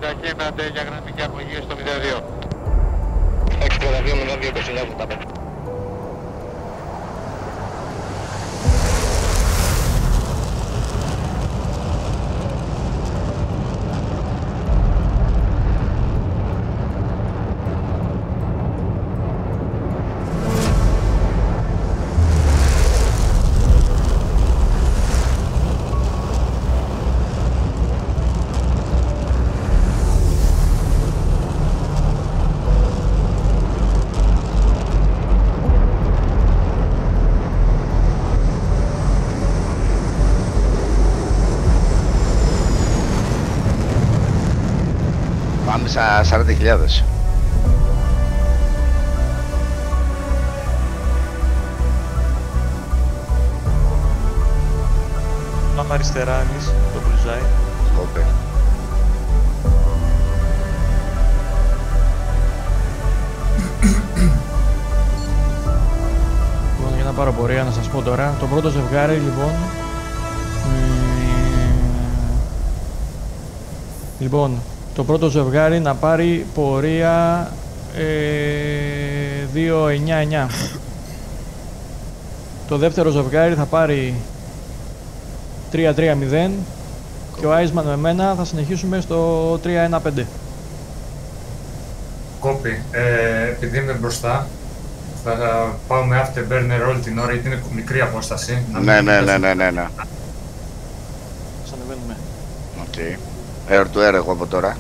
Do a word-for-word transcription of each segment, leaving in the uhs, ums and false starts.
Μετακίνατε για γραμμική αγωγή στο μηδέν δύο. έξι τριάντα δύο μηδέν δύο είκοσι εννιά ογδόντα πέντε. Πάμε στα σαράντα χιλιάδες. Πάμε αριστερά εμείς, το μπλουζάει. Κόπε. Λοιπόν, για να πάρω πορεία να σας πω τώρα. Το πρώτο ζευγάρι λοιπόν... ε, Λοιπόν, το πρώτο ζευγάρι να πάρει πορεία ε, δύο εννιά εννιά. Το δεύτερο ζευγάρι θα πάρει τρία τρία μηδέν και ο Άισμαν με μένα θα συνεχίσουμε στο τρία ένα πέντε. Κόπη, ε, επειδή είμαι μπροστά, θα πάω με afterburner όλη την ώρα γιατί είναι μικρή απόσταση. Ναι, ναι, ναι, ναι, ναι, ναι. Σας ανεβαίνουμε. Οκ. Okay. Air to air εγώ από τώρα.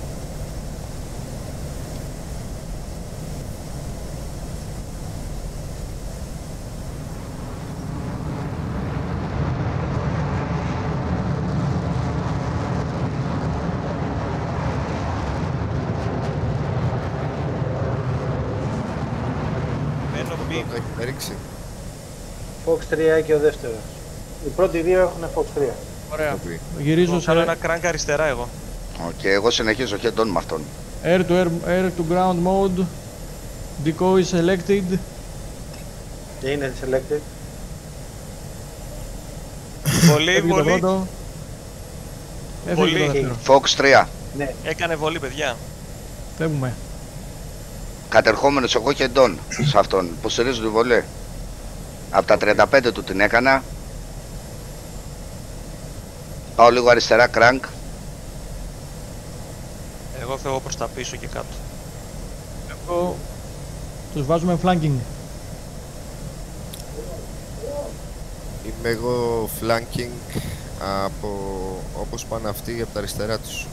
Fox τρία και ο δεύτερος. Οι πρώτοι δύο έχουν Fox τρία. Ωραία. Γυρίζω σε... Κάνω ένα crank αριστερά εγώ. Οκ, okay, εγώ συνεχίζω head on με αυτόν. Air to air, air to ground mode. Decoy selected. Και είναι selected. Βολή, βολή. Έφυγε το δεύτερο. Fox τρία. Ναι. Έκανε βολή, παιδιά. Φεύγουμε. Κατερχόμενος εγώ head on σε αυτόν. Υποστηρίζω τη βολή. Από τα τριάντα πέντε του την έκανα. Πάω λίγο αριστερά, crank. Εγώ φεύγω προς τα πίσω και κάτω. Εγώ... Τους βάζουμε flanking. Είμαι εγώ flanking από όπως πάνε αυτοί από τα αριστερά τους.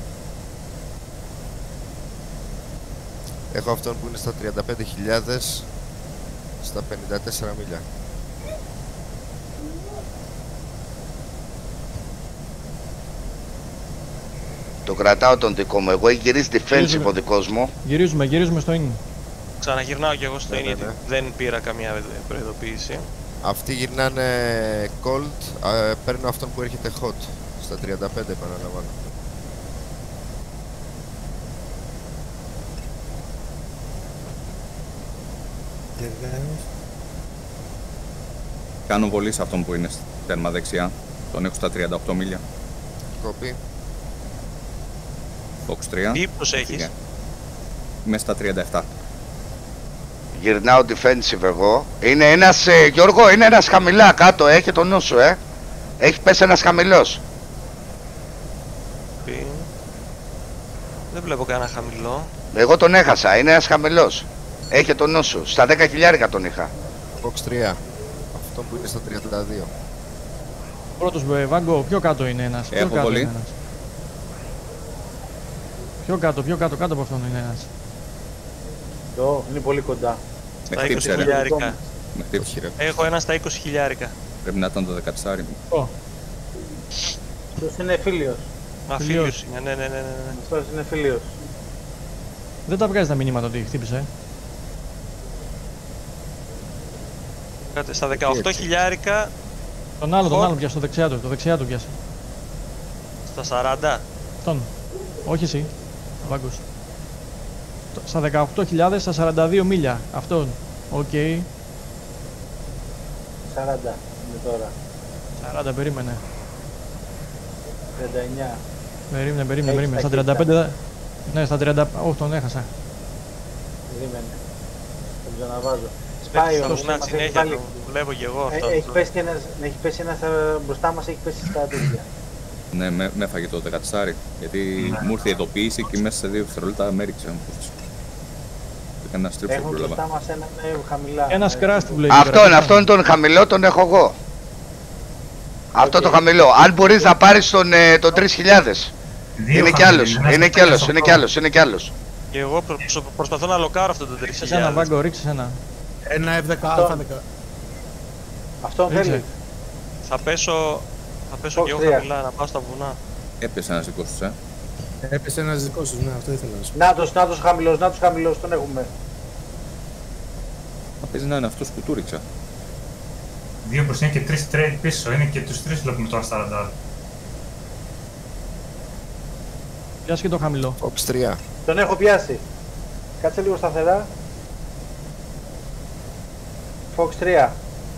Έχω αυτόν που είναι στα τριάντα πέντε χιλιάδες στα πενήντα τέσσερα μίλια. Το κρατάω τον δικό μου. Εγώ έχει γυρίσει defensive ο δικός μου. Γυρίζουμε, γυρίζουμε στο in. Ξαναγυρνάω κι εγώ στο in, ναι, γιατί ναι. δεν πήρα καμία προειδοποίηση. Αυτοί γυρνάνε cold, α, παίρνω αυτόν που έρχεται hot στα τριάντα πέντε επαναλαμβάνω. Κάνω βολή σε αυτόν που είναι τέρμα δεξιά. Τον έχω στα τριάντα οκτώ μίλια. Κόπη. Fox τρία. Τι ύψος έχεις? Είμαι στα τριάντα επτά. Γυρνάω defensive εγώ. Είναι ένας, ε, Γιώργο, είναι ένας χαμηλά κάτω, έχει το νου σου, ε. Έχει πέσει ένας χαμηλός. Τι... Δεν βλέπω κανένα χαμηλό. Εγώ τον έχασα, είναι ένας χαμηλός. Έχει το νου σου, στα δέκα χιλιάρικα τον είχα. Fox τρία. Αυτό που είναι στα τριάντα δύο. Πρώτος Βάγκο, πιο κάτω είναι ένας. Πιο Έχω κάτω πολύ. είναι ένας. Πιο κάτω, πιο κάτω, κάτω από αυτόν είναι ένας. Το είναι πολύ κοντά. Με Στα χτύπησε είκοσι ρε. χιλιάρικα. Με χτύπησε. Έχω ένα στα είκοσι χιλιάρικα. Πρέπει να ήταν το δεκατέσσερα μου. Oh. Αυτός είναι φίλιος. Μα φίλιος είναι, ναι, ναι, ναι, ναι. Αυτός είναι φίλιος. Δεν τα βγάζει τα μηνύματα ότι χτύπησε. Κάτε στα δεκαοκτώ χιλιάρικα. Τον άλλο, τον Hot. άλλο πιάσε, το δεξιά του, το δεξιά του πιάσε. Στα σαράντα. Τον. Όχι εσύ. Βάγκος. Στα δεκαοκτώ χιλιάδες, στα σαράντα δύο μίλια. Αυτόν. Οκ. Okay. σαράντα είναι τώρα. σαράντα, περίμενε. τριάντα εννιά. Περίμενε, περίμενε, Έχεις περίμενε. Στα ταχύτητα. τριάντα πέντε, Ναι, στα τριάντα. Όχι, τον έχασα. Περίμενε. Τον ξαναβάζω. Σπάει Στον όμως. βουνά μας έχει συνέχεια, βάλει- το βλέπω και εγώ Ε, αυτό. Έχει πέσει και ένας, έχει πέσει ένας ε, μπροστά μας, έχει πέσει στα τέτοια. Ναι, με, με έφαγε το δεκατέσσερι. Γιατί μου ήρθε η ειδοποίηση και μέσα σε δύο δευτερόλεπτα με έριξε. Έκανε ένα στρίψο που Έχουμε πρόλαβα. μπροστά μας έναν ε, χαμηλά. Ένα Ε, κράστη που λέει. Αυτόν, αυτόν τον χαμηλό τον έχω εγώ. Αυτό το χαμηλό. Αν μπορείς να πάρεις τον, ε, τον τρεις χιλιάδες. Δύο Είναι κι χαμηλοί, άλλος, ένας είναι κι ένας άλλος, είναι κι οκτώ. άλλος, είναι κι άλλος. Και εγώ προ- προ- προσπαθώ να λοκάρω αυτό το τρεις Σε ένα χιλιάδες. βάγκο, ρίξε ένα. Ένα εφ δέκα Αυτό. α δέκα. Αυτόν Ρίξε. θέλει. Θα πέσω, θα πέσω Fox και εγώ τρία. χαμηλά να πάω στα βουνά. Έπεσε ένα δικό σου, ε. Έπεσε ένας δικός σου, ναι, αυτό ήθελα να σου πω. Νάτος, νάτος χαμηλός, νάτος χαμηλός, τον έχουμε. Θα παίζει να είναι αυτό που του ρίξα. Δύο μπροστά και τρεις τρέι πίσω. Είναι και τους τρεις βλέπουμε τώρα στα ραντάρ. Πιάσε και το χαμηλό. Fox τρία. Τον έχω πιάσει. Κάτσε λίγο σταθερά. Fox τρία.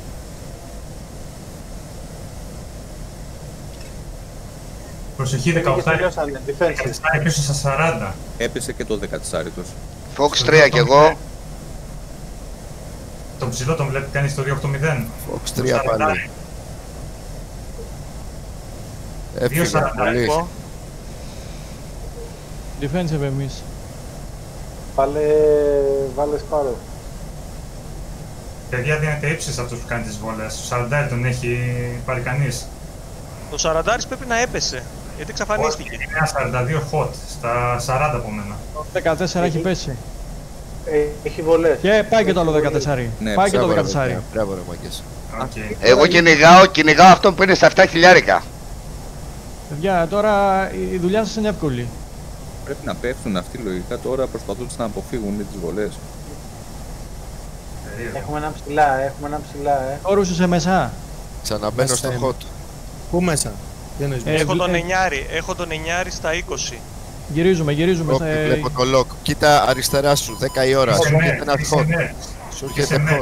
Προσοχή Και δεκαοκτώ. τελειώσανε, defensive. δεκατέσσερα πίσω στα σαράντα. Έπεσε και το δεκατέσσερι τους. Fox τρία κι εγώ. Το ψηλό τον βλέπει κανείς το δύο οκτώ μηδέν. Fox τρία πάλι. Έφυγε σαράντα, πολύ. Εγώ, Defensive εμείς. Βάλε, βάλε σπάρο. Παιδιά δίνεται ύψη σε αυτούς που κάνει τις βόλες. Ο σαράντα τον έχει πάρει κανείς. το σαράντα πρέπει να έπεσε. Γιατί εξαφανίστηκε. Είναι ένα σαράντα δύο hot στα σαράντα από μένα. Το δεκατέσσερα έχει πέσει. Ε, έχει βολές. Και πάει και το άλλο δεκατέσσερα. Ναι, Πάει και το Μπράβο, ρε, δεκατέσσερα. παιδιά. Μπράβο ρε μάγκες. Οκ. Εγώ κυνηγάω, κυνηγάω αυτόν που είναι στα επτά χιλιάρικα. Παιδιά, τώρα η δουλειά σας είναι εύκολη. Πρέπει να πέφτουν αυτοί λογικά τώρα προσπαθούν να αποφύγουν τις βολές. Περίεργο. Έχουμε ένα ψηλά, έχουμε ένα ψηλά, ε. Όρους είσαι μέσα. Ξαναμπαίνω στο Μέσα hot. Πού μέσα, τι εννοείς Ε, μέσα. Έχω βλέ- τον εννιάρι, έχω τον εννιάρι στα είκοσι. Γυρίζουμε, γυρίζουμε. Κόπη, στα- βλέπω το lock. Κοίτα αριστερά σου, δέκα η ώρα. Σου Είσαι έρχεται ναι, ένα είσαι hot. ναι. Σου Είσαι έρχεται ναι. hot.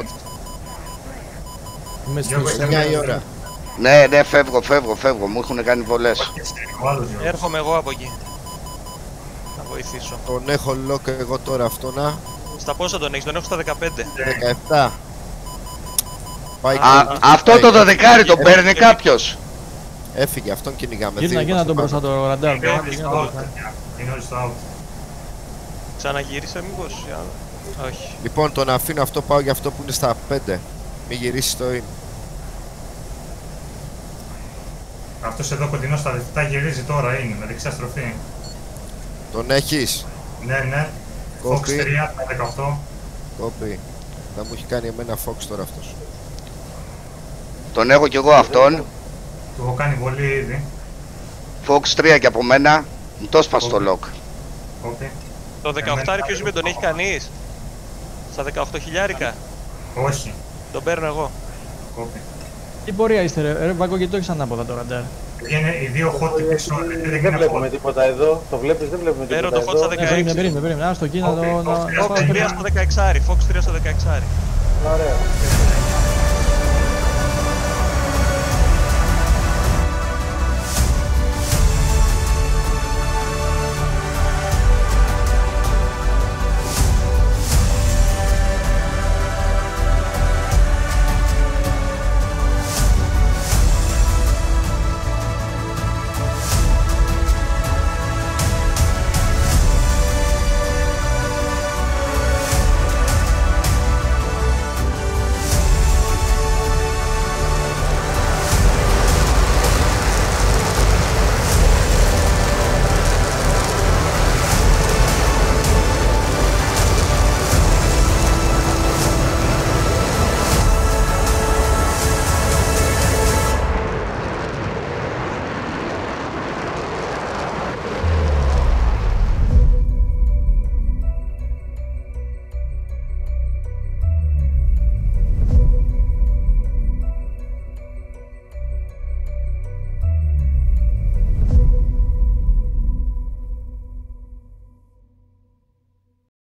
Είμαι στο Γιώργο, σένα. εννιά η ώρα. Ναι, ναι, φεύγω, φεύγω, φεύγω. Μου έχουν κάνει βολές. Ο άλλος Γιώργος. Έρχομαι εγώ από εκεί. Να βοηθήσω. Τον έχω lock εγώ τώρα αυτό να. Στα πόσα τον έχεις, τον έχω στα δεκαπέντε. δεκαεπτά. Πάει Α, και- αυτό πάει το και- δωδεκάρι τον παίρνει κάποιος. Έφυγε, αυτόν κυνηγάμε. Γύρνα, Δύο γύρνα είμαστε τον μπροστά πάνω. το ραντάρ. Είναι όλοι στο out, παιδιά. Είναι όλοι στο out. Ξαναγύρισε μήπως, ή άλλο? Όχι. Λοιπόν, τον αφήνω αυτό, πάω για αυτό που είναι στα πέντε. Μην γυρίσει το in. Αυτός εδώ κοντινός στα δευτά γυρίζει τώρα είναι με δεξιά στροφή. Τον έχεις. Ναι, ναι. Fox Κόπη. τρία στα δεκαοκτώ. Κόπη. Θα μου έχει κάνει εμένα Fox τώρα αυτός. Τον έχω κι εγώ αυτόν. Του έχω κάνει βολή ήδη. Fox τρία και από μένα. Μου το έσπασε το lock. Κόπη. Το δεκαοκτώ ποιος είπε, τον έχει κανείς? Στα δεκαοκτώ χιλιάρικα. Όχι. Τον παίρνω εγώ. Κόπη. Τι πορεία είστε, ρε, ρε Βάγκο, γιατί το έχεις ανάποδα το ραντάρ. Είναι οι δύο hot πίσω. Δεν είναι βλέπουμε hot. τίποτα εδώ. Το βλέπεις, δεν βλέπουμε Παίρνω τίποτα το hot στα εδώ. Ναι, περίμενε, δεκαέξι. περίμενε, περίμενε. Άστο εκεί να το... Οκ, να- Fox τρία να- Fox τρία στο δεκαέξι. Fox τρία στο δεκαέξι. Ωραία.